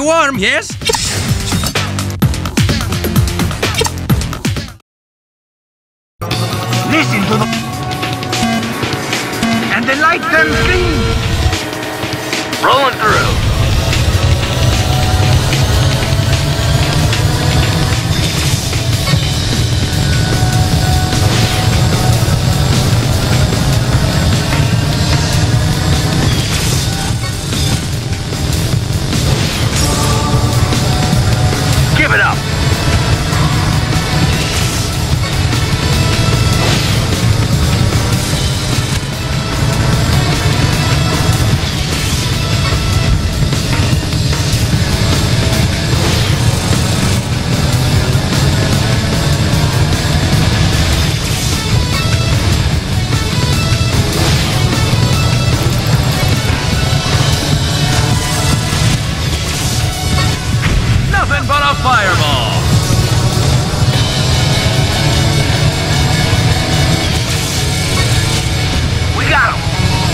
warm, yes? Listen to the... and the light turns green. Rolling through. Give it up. Nothing but a fireball. We got him.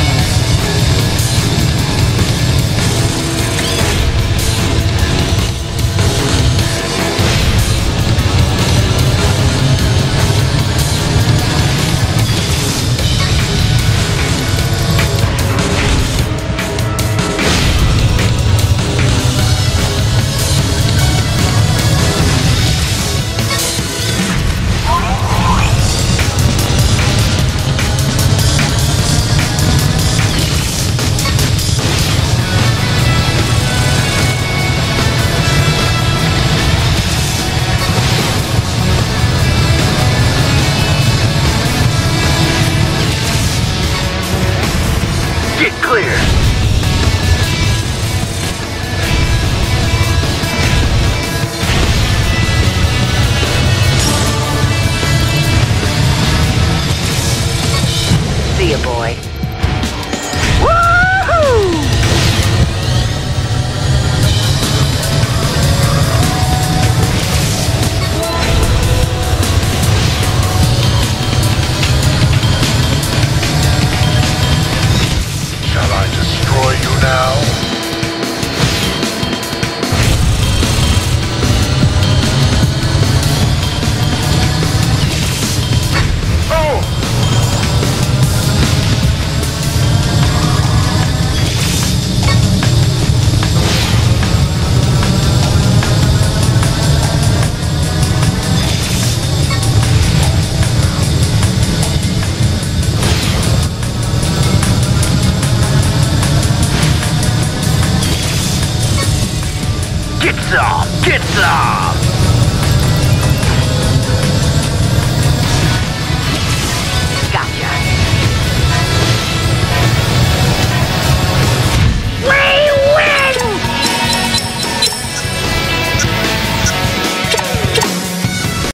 Get clear. See ya, boy. Woohoo! Shall I destroy you now? Oh! Get some! Get some!